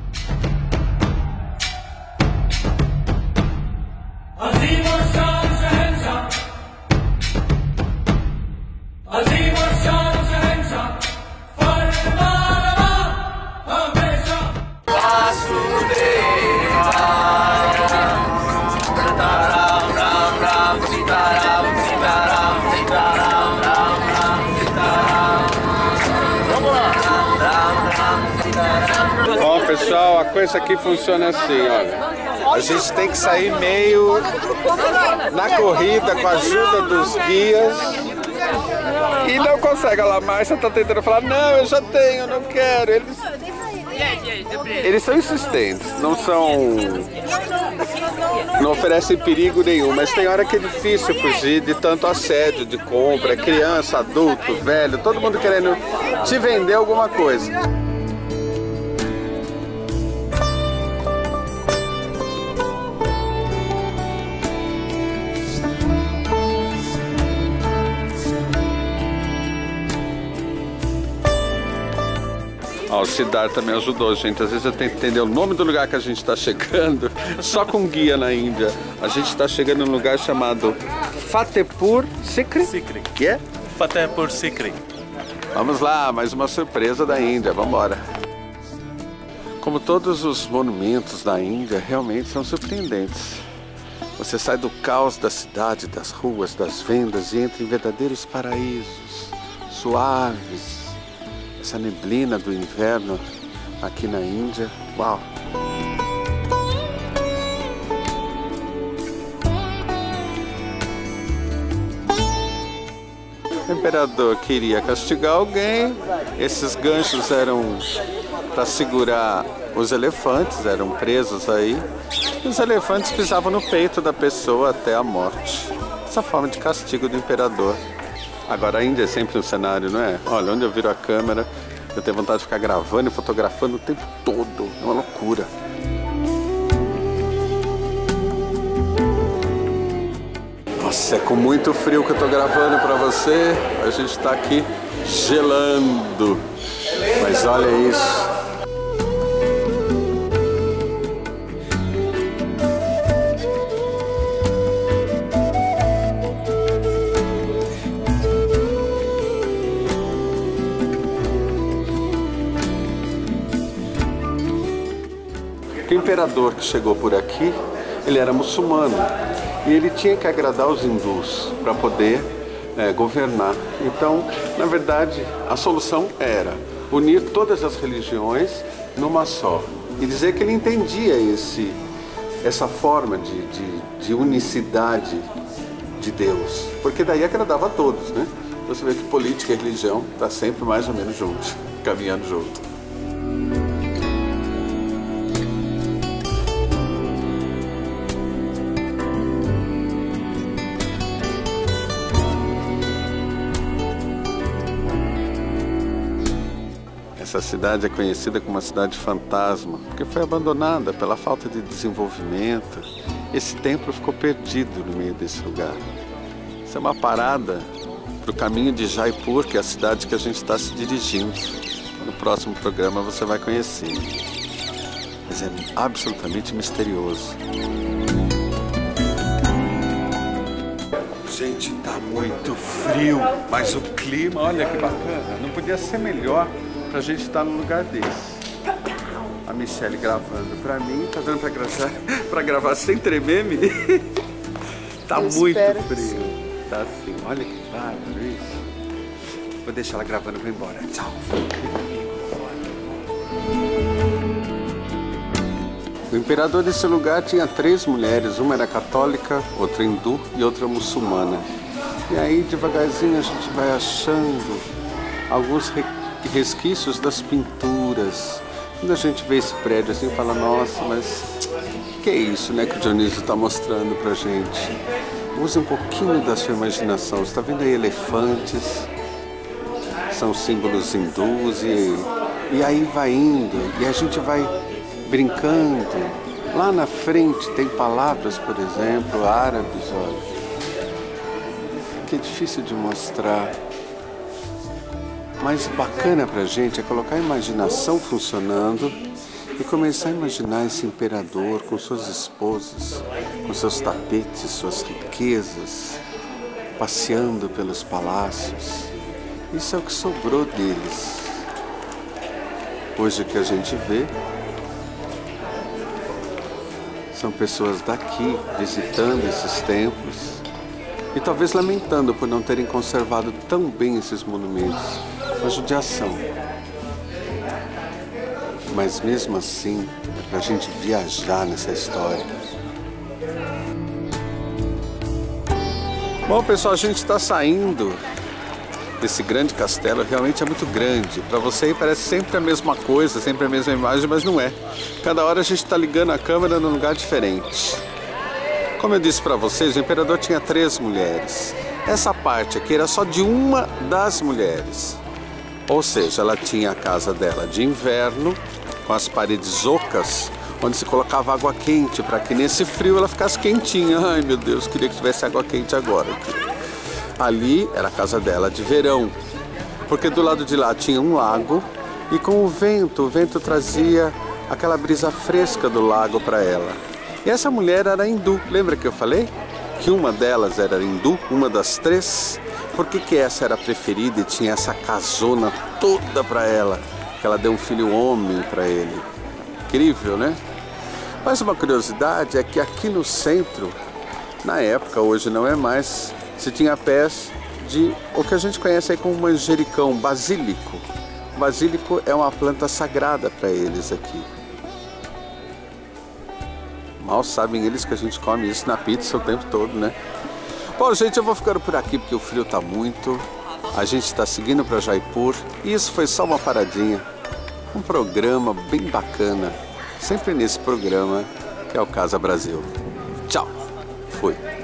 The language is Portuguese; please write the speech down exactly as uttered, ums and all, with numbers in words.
Bom, pessoal, a coisa aqui funciona assim, olha. A gente tem que sair meio na corrida com a ajuda dos guias e não consegue. Olha lá, a Márcia tá tentando falar, não, eu já tenho, eu não quero. Eles, eles são insistentes, não são... não oferecem perigo nenhum, mas tem hora que é difícil fugir de tanto assédio de compra, criança, adulto, velho, todo mundo querendo te vender alguma coisa. Ó, o Siddhartha também ajudou, gente. Às vezes eu tenho que entender o nome do lugar que a gente está chegando, só com guia na Índia. A gente está chegando num lugar chamado Fatehpur Sikri. Sikri. Que é? Fatehpur Sikri. Vamos lá, mais uma surpresa da Índia. Vamos embora. Como todos os monumentos da Índia, realmente são surpreendentes. Você sai do caos da cidade, das ruas, das vendas e entra em verdadeiros paraísos suaves. Essa neblina do inverno aqui na Índia, uau! O imperador queria castigar alguém, esses ganchos eram para segurar os elefantes, eram presos aí, e os elefantes pisavam no peito da pessoa até a morte. Essa forma de castigo do imperador. Agora a Índia é sempre um cenário, não é? Olha, onde eu viro a câmera, eu tenho vontade de ficar gravando e fotografando o tempo todo. É uma loucura. Nossa, é com muito frio que eu tô gravando pra você. A gente tá aqui gelando. Mas olha isso. O imperador que chegou por aqui, ele era muçulmano e ele tinha que agradar os hindus para poder é, governar. Então, na verdade, a solução era unir todas as religiões numa só e dizer que ele entendia esse, essa forma de, de, de unicidade de Deus, porque daí agradava a todos, né? Você vê que política e religião está sempre mais ou menos junto, caminhando junto. Essa cidade é conhecida como uma cidade fantasma, porque foi abandonada pela falta de desenvolvimento. Esse templo ficou perdido no meio desse lugar. Isso é uma parada para o caminho de Jaipur, que é a cidade que a gente está se dirigindo. No próximo programa você vai conhecer. Mas é absolutamente misterioso. Gente, tá muito frio, mas o clima, olha que bacana, não podia ser melhor pra gente estar num lugar desse. A Michelle gravando pra mim, tá dando pra gravar, pra gravar sem tremer, me. Tá Eu muito frio. Tá assim, olha que bárbaro isso. Vou deixar ela gravando e vou embora. Tchau. O imperador desse lugar tinha três mulheres, uma era católica, outra hindu e outra muçulmana. E aí, devagarzinho, a gente vai achando alguns resquícios das pinturas. Quando a gente vê esse prédio assim, fala, nossa, mas que é isso, né, que o Dionísio está mostrando pra gente? Use um pouquinho da sua imaginação. Você está vendo aí elefantes, são símbolos hindus, e, e aí vai indo, e a gente vai brincando. Lá na frente tem palavras, por exemplo, árabes, olha, que é difícil de mostrar. Mas bacana pra gente é colocar a imaginação funcionando e começar a imaginar esse imperador com suas esposas, com seus tapetes, suas riquezas, passeando pelos palácios. Isso é o que sobrou deles. Hoje o que a gente vê são pessoas daqui visitando esses templos e talvez lamentando por não terem conservado tão bem esses monumentos. Uma judiação. Mas mesmo assim, é pra gente viajar nessa história. Bom, pessoal, a gente está saindo desse grande castelo. Realmente é muito grande. Para você parece sempre a mesma coisa, sempre a mesma imagem, mas não é. Cada hora a gente está ligando a câmera num lugar diferente. Como eu disse para vocês, o imperador tinha três mulheres. Essa parte aqui era só de uma das mulheres. Ou seja, ela tinha a casa dela de inverno, com as paredes ocas, onde se colocava água quente, para que nesse frio ela ficasse quentinha. Ai, meu Deus, queria que tivesse água quente agora. Ali era a casa dela de verão, porque do lado de lá tinha um lago, e com o vento, o vento trazia aquela brisa fresca do lago para ela. E essa mulher era hindu. Lembra que eu falei que uma delas era hindu, uma das três? Por que que essa era a preferida e tinha essa casona toda para ela? Que ela deu um filho homem para ele. Incrível, né? Mas uma curiosidade é que aqui no centro, na época, hoje não é mais, se tinha pés de o que a gente conhece aí como manjericão, basílico. O basílico é uma planta sagrada para eles aqui. Mal sabem eles que a gente come isso na pizza o tempo todo, né? Bom, gente, eu vou ficando por aqui porque o frio tá muito. A gente está seguindo para Jaipur e isso foi só uma paradinha. Um programa bem bacana. Sempre nesse programa que é o Casa Brasil. Tchau. Fui.